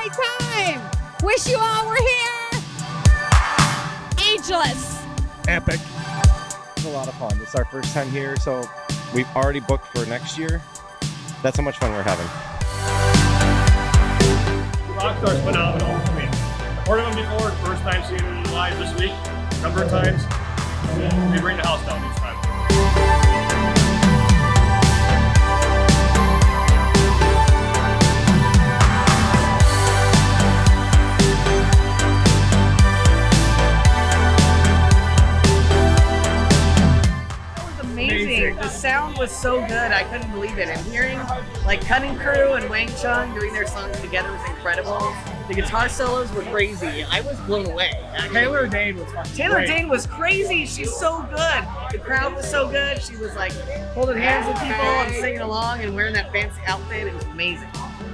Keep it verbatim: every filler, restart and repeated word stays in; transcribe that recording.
great time. Wish you all were here. Ageless. Epic. It's a lot of fun. It's our first time here, so we've already booked for next year. That's how much fun we're having. Rockstar's phenomenal. I mean, I've heard of them before, first time seeing them live this week, a number of times. They bring the house down this time. Amazing. The sound was so good, I couldn't believe it. And hearing like Cunning Crew and Wang Chung doing their songs together was incredible. The guitar solos were crazy. I was blown away. Taylor Dane was fucking Taylor great. Dane was crazy. She's so good. The crowd was so good. She was like holding hands with people and singing along and wearing that fancy outfit. It was amazing.